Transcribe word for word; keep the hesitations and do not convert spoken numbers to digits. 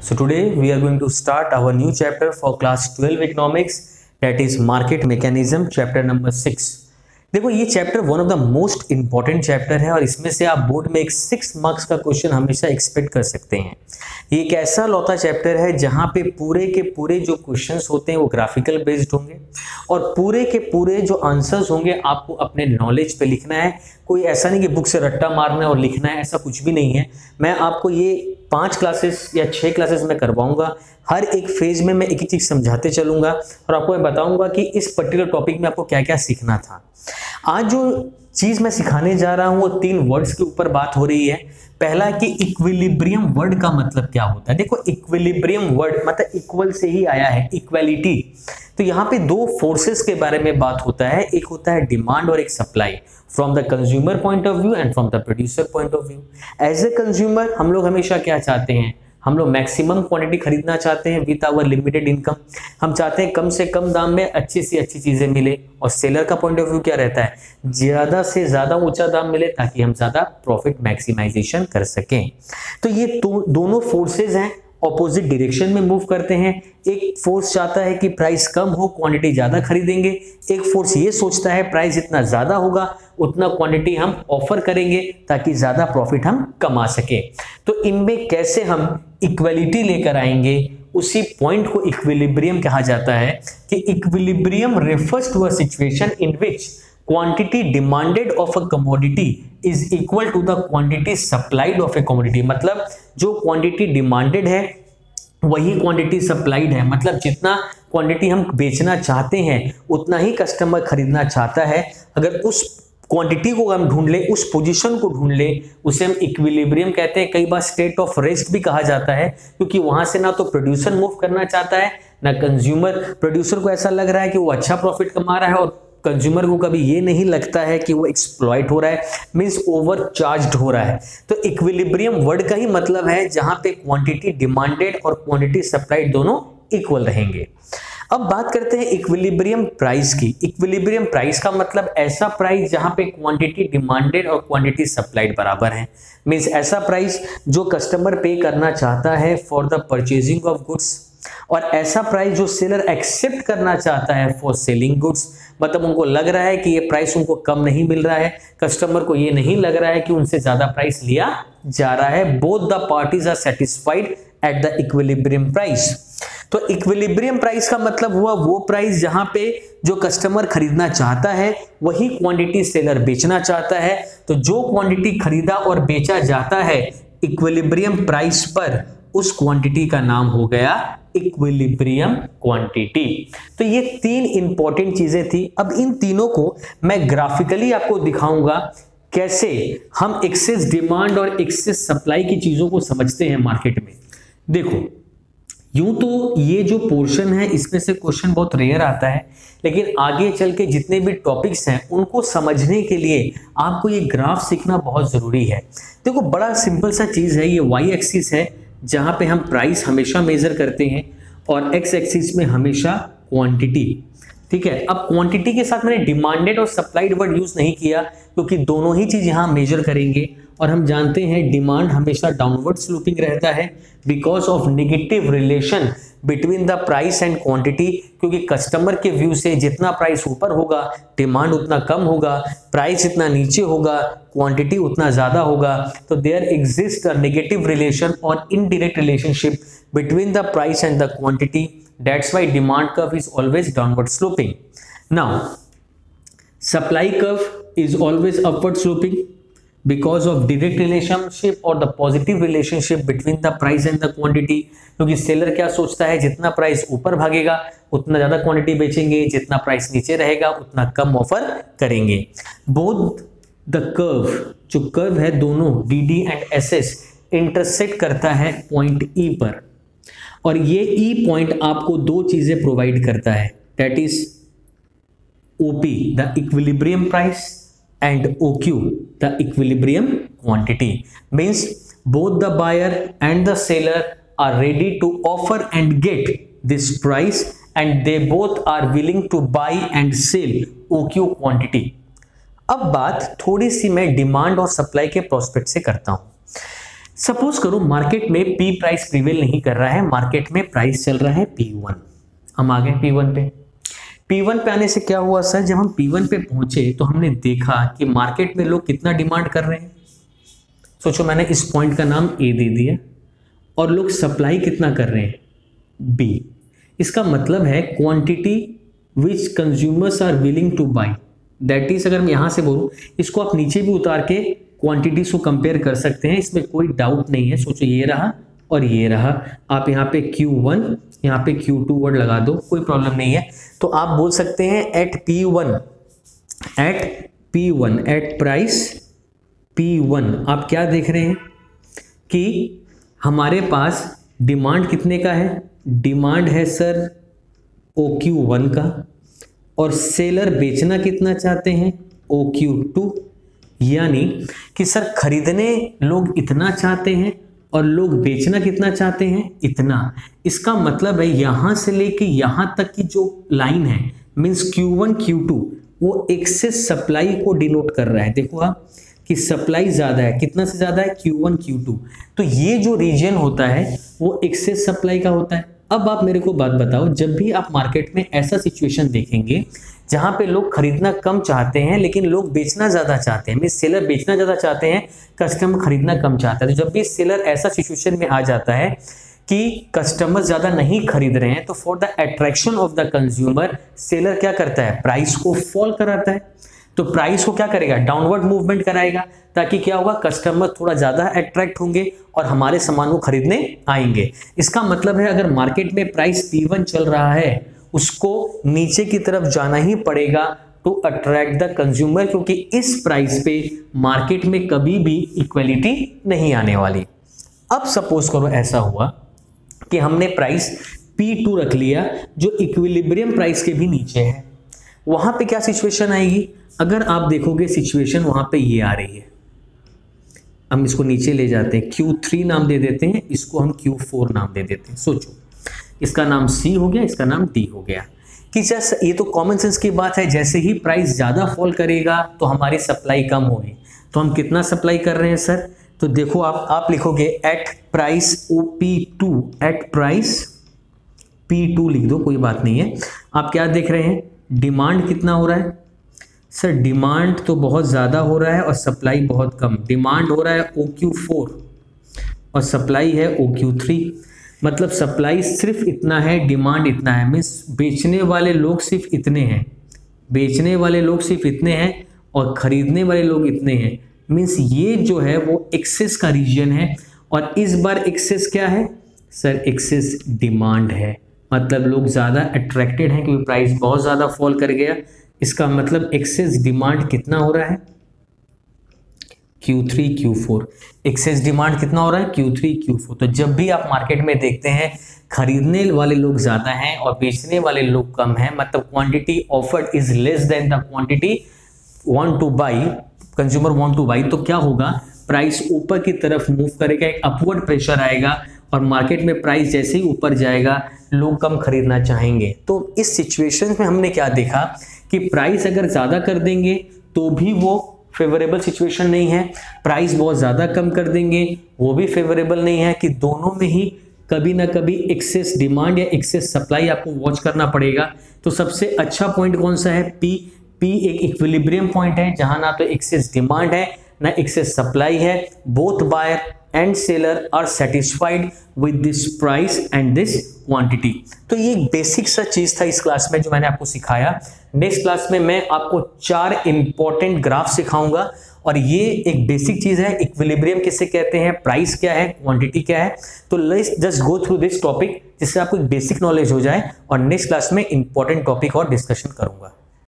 So today we are going to start our new chapter for class twelve economics, that is market mechanism, chapter number six. देखो ये chapter one of the most important chapter है और इसमें से आप board में एक six marks का क्वेश्चन हमेशा एक्सपेक्ट कर सकते हैं। ये एक ऐसा लौता चैप्टर है जहां पे पूरे के पूरे जो क्वेश्चंस होते हैं वो ग्राफिकल बेस्ड होंगे और पूरे के पूरे जो आंसर्स होंगे आपको अपने नॉलेज पे लिखना है। कोई ऐसा नहीं कि बुक से रट्टा मारना है और लिखना है, ऐसा कुछ भी नहीं है। मैं आपको ये पांच क्लासेस या छह क्लासेस में करवाऊंगा। हर एक फेज में मैं एक एक चीज समझाते चलूंगा और आपको मैं बताऊंगा कि इस पर्टिकुलर टॉपिक में आपको क्या क्या सीखना था। आज जो चीज मैं सिखाने जा रहा हूं वो तीन वर्ड्स के ऊपर बात हो रही है। पहला कि इक्विलिब्रियम वर्ड का मतलब क्या होता है। देखो इक्विलिब्रियम वर्ड मतलब इक्वल से ही आया है, इक्वालिटी। तो यहाँ पे दो फोर्सेस के बारे में बात होता है, एक होता है डिमांड और एक supply, from the consumer point of view and from the producer point of view. As a consumer हम लोग हमेशा क्या चाहते हैं, हम लोग मैक्सिमम क्वांटिटी खरीदना चाहते हैं विद आवर लिमिटेड इनकम। हम चाहते हैं कम से कम दाम में अच्छी सी अच्छी चीजें मिले। और सेलर का पॉइंट ऑफ व्यू क्या रहता है, ज्यादा से ज्यादा ऊंचा दाम मिले ताकि हम ज्यादा प्रॉफिट मैक्सिमाइजेशन कर सकें। तो ये तो, दोनों फोर्सेस हैं, ऑपोजिट डायरेक्शन में मूव करते हैं। एक फोर्स चाहता है कि प्राइस कम हो, क्वांटिटी ज्यादा खरीदेंगे। एक फोर्स ये सोचता है प्राइस जितना ज्यादा होगा उतना क्वांटिटी हम ऑफर करेंगे ताकि ज्यादा प्रॉफिट हम कमा सके। तो इनमें कैसे हम इक्वलिटी लेकर आएंगे, उसी पॉइंट को इक्विलिब्रियम कहा जाता है। कि equilibrium refers to a situation in which quantity demanded of a commodity is equal to the quantity supplied of a commodity। मतलब जो क्वांटिटी डिमांडेड है वही क्वांटिटी सप्लाइड है। मतलब जितना क्वांटिटी हम बेचना चाहते हैं उतना ही कस्टमर खरीदना चाहता है। अगर उस क्वांटिटी को हम ढूंढ ले, उस पोजीशन को ढूंढ ले, उसे हम इक्विलिब्रियम कहते हैं। कई बार स्टेट ऑफ रेस्ट भी कहा जाता है क्योंकि वहां से ना तो प्रोड्यूसर मूव करना चाहता है ना कंज्यूमर। प्रोड्यूसर को ऐसा लग रहा है कि वो अच्छा प्रॉफिट कमा रहा है और कंज्यूमर को कभी ये नहीं लगता है कि वो एक्सप्लॉइट हो रहा है, मींस ओवर चार्ज्ड हो रहा है। तो इक्विलिब्रियम वर्ड का ही मतलब है जहां पे क्वांटिटी डिमांडेड और क्वांटिटी सप्लाइड दोनों इक्वल रहेंगे। अब बात करते हैं इक्विलिब्रियम प्राइस की। इक्विलिब्रियम प्राइस का मतलब ऐसा प्राइस जहां पे क्वांटिटी डिमांडेड और क्वांटिटी सप्लाइड बराबर है। मींस ऐसा प्राइस जो कस्टमर पे करना चाहता है for the purchasing of goods और ऐसा प्राइस जो सेलर एक्सेप्ट करना चाहता है फॉर सेलिंग गुड्स। मतलब उनको लग रहा है कि ये प्राइस उनको कम नहीं मिल रहा है, कस्टमर को ये नहीं लग रहा है कि उनसे ज्यादा प्राइस लिया जा रहा है। Both the parties are satisfied at the equilibrium price. तो इक्विलिब्रियम प्राइस का मतलब हुआ वो प्राइस जहां पे जो कस्टमर खरीदना चाहता है वही क्वांटिटी सेलर बेचना चाहता है। तो जो क्वांटिटी खरीदा और बेचा जाता है इक्विलिब्रियम प्राइस पर, उस क्वांटिटी का नाम हो गया इक्विलिब्रियम क्वांटिटी। तो ये तीन इंपॉर्टेंट चीजें थी। अब इन तीनों को मैं ग्राफिकली आपको दिखाऊंगा कैसे हम एक्सेस डिमांड और एक्सेस सप्लाई की चीजों को समझते हैं मार्केट में। देखो यूं तो ये जो पोर्शन है इसमें से क्वेश्चन बहुत रेयर आता है, लेकिन आगे चल के जितने भी टॉपिक्स हैं उनको समझने के लिए आपको ये ग्राफ सीखना बहुत जरूरी है। देखो बड़ा सिंपल सा चीज है, ये वाई एक्सिस है जहां पे हम प्राइस हमेशा मेजर करते हैं और एक्स एक्सिस में हमेशा क्वांटिटी। ठीक है, अब क्वांटिटी के साथ मैंने डिमांडेड और सप्लाइड वर्ड यूज नहीं किया क्योंकि दोनों ही चीज यहां मेजर करेंगे और हम जानते हैं डिमांड हमेशा डाउनवर्ड स्लोपिंग रहता है because of negative relation between the price and quantity. क्योंकि कस्टमर के व्यू से जितना प्राइस ऊपर होगा डिमांड उतना कम होगा, प्राइस जितना नीचे होगा क्वांटिटी उतना ज्यादा होगा। तो there exist a negative relation और indirect relationship between the price and the quantity. That's why demand curve is always downward sloping. Now supply curve is always upward sloping because of direct relationship or the positive relationship between the price and the quantity। क्योंकि seller क्या सोचता है, जितना price ऊपर भागेगा उतना ज्यादा quantity बेचेंगे, जितना प्राइस नीचे रहेगा उतना कम ऑफर करेंगे। बोथ द कर्व, जो कर्व है दोनों D D and S S intersect करता है पॉइंट ई पर और ये ई पॉइंट आपको दो चीजें प्रोवाइड करता है, that is OP the equilibrium price and O Q the equilibrium quantity। means both the buyer and the seller are ready to offer and get this price and they both are willing to buy and sell O Q quantity। अब बात थोड़ी सी मैं demand और supply के prospect से करता हूं। Suppose करो मार्केट में पी प्राइस प्रिवेल नहीं कर रहा है, मार्केट में प्राइस चल रहा है पी वन। हम आ गए पी वन पे। पी वन पे आने से क्या हुआ सर, जब हम पी वन पे पहुंचे तो हमने देखा कि मार्केट में लोग कितना डिमांड कर रहे हैं। सोचो मैंने इस पॉइंट का नाम ए दे दिया और लोग सप्लाई कितना कर रहे हैं, बी। इसका मतलब है quantity which consumers are willing to buy, that is, अगर मैं यहां से बोलूं इसको आप नीचे भी उतार के क्वांटिटीज को कंपेयर कर सकते हैं, इसमें कोई डाउट नहीं है। सोचो ये रहा और ये रहा, आप यहाँ पे क्यू वन यहाँ पे क्यू टू वर्ड लगा दो, कोई प्रॉब्लम नहीं है। तो आप बोल सकते हैं at P one, at P one, at price P one आप क्या देख रहे हैं कि हमारे पास डिमांड कितने का है, डिमांड है सर ओ क्यू वन का, और सेलर बेचना कितना चाहते हैं, ओ क्यू टू। यानी कि सर खरीदने लोग इतना चाहते हैं और लोग बेचना कितना चाहते हैं, इतना। इसका मतलब है यहां से लेके यहां तक की जो लाइन है means Q one Q two, वो एक्सेस सप्लाई को डिनोट कर रहा है। देखो आप कि सप्लाई ज्यादा है, कितना से ज्यादा है, क्यू वन क्यू टू। तो ये जो रीजन होता है वो एक्सेस सप्लाई का होता है। अब आप मेरे को बात बताओ, जब भी आप मार्केट में ऐसा सिचुएशन देखेंगे जहां पे लोग खरीदना कम चाहते हैं लेकिन लोग बेचना ज्यादा चाहते हैं, मींस सेलर बेचना ज्यादा चाहते हैं, कस्टमर खरीदना कम चाहता है, तो जब भी सेलर ऐसा सिचुएशन में आ जाता है कि कस्टमर ज्यादा नहीं खरीद रहे हैं, तो for the attraction of the consumer seller क्या करता है, प्राइस को फॉल कराता है। तो प्राइस को क्या करेगा, डाउनवर्ड मूवमेंट कराएगा, ताकि क्या होगा, कस्टमर थोड़ा ज्यादा अट्रैक्ट होंगे और हमारे सामान को खरीदने आएंगे। इसका मतलब है अगर मार्केट में प्राइस पी वन चल रहा है उसको नीचे की तरफ जाना ही पड़ेगा टू अट्रैक्ट द कंज्यूमर, क्योंकि इस प्राइस पे मार्केट में कभी भी इक्वलिटी नहीं आने वाली। अब सपोज करो ऐसा हुआ कि हमने प्राइस पी टू रख लिया जो इक्विलिब्रियम प्राइस के भी नीचे है, वहां पे क्या सिचुएशन आएगी, अगर आप देखोगे सिचुएशन वहां पे ये आ रही है, हम इसको नीचे ले जाते हैं, क्यू थ्री नाम दे देते हैं, इसको हम क्यू फोर नाम दे देते हैं। सोचो इसका नाम सी हो गया, इसका नाम डी हो गया। कि जैसे ये तो कॉमन सेंस की बात है, जैसे ही प्राइस ज़्यादा फॉल करेगा तो हमारी सप्लाई कम होगी। तो हम कितना सप्लाई कर रहे हैं सर, तो देखो आप आप लिखोगे at price O P two, at price P two लिख दो, कोई बात नहीं है। आप क्या देख रहे हैं, डिमांड कितना हो रहा है सर, डिमांड तो बहुत ज़्यादा हो रहा है और सप्लाई बहुत कम। डिमांड हो रहा है ओ क्यू फोर और सप्लाई है ओ क्यू थ्री, मतलब सप्लाई सिर्फ इतना है, डिमांड इतना है, मीन्स बेचने वाले लोग सिर्फ इतने हैं, बेचने वाले लोग सिर्फ इतने हैं और खरीदने वाले लोग इतने हैं। मीन्स ये जो है वो एक्सेस का रीजन है, और इस बार एक्सेस क्या है सर, एक्सेस डिमांड है, मतलब लोग ज़्यादा अट्रैक्टेड हैं क्योंकि प्राइस बहुत ज़्यादा फॉल कर गया। इसका मतलब एक्सेस डिमांड कितना हो रहा है, Q three Q four, excess demand कितना हो रहा है, क्यू थ्री क्यू फोर। तो जब भी आप मार्केट में देखते हैं खरीदने वाले लोग ज़्यादा हैं और बेचने वाले लोग कम हैं, मतलब quantity offered is less than the quantity want to buy, consumer want to buy, तो क्या होगा, प्राइस ऊपर की तरफ मूव करेगा, एक अपवर्ड प्रेशर आएगा और मार्केट में प्राइस जैसे ही ऊपर जाएगा लोग कम खरीदना चाहेंगे। तो इस सिचुएशन में हमने क्या देखा कि प्राइस अगर ज़्यादा कर देंगे तो भी वो फेवरेबल सिचुएशन नहीं है, प्राइस बहुत ज़्यादा कम कर देंगे वो भी फेवरेबल नहीं है, कि दोनों में ही कभी ना कभी एक्सेस डिमांड या एक्सेस सप्लाई आपको वॉच करना पड़ेगा। तो सबसे अच्छा पॉइंट कौन सा है, पी। पी एक इक्विलिब्रियम पॉइंट है जहां ना तो एक्सेस डिमांड है ना एक्सेस सप्लाई है, both buyer and seller are satisfied with this price and this quantity. तो ये बेसिक सा चीज था इस क्लास में जो मैंने आपको सिखाया। नेक्स्ट क्लास में मैं आपको चार इंपॉर्टेंट ग्राफ सिखाऊंगा, और ये एक बेसिक चीज है, इक्विलिब्रियम किसे कहते हैं, प्राइस क्या है, क्वांटिटी क्या है। तो let's just go through this topic जिससे आपको एक बेसिक नॉलेज हो जाए, और नेक्स्ट क्लास में इंपॉर्टेंट टॉपिक और डिस्कशन करूंगा।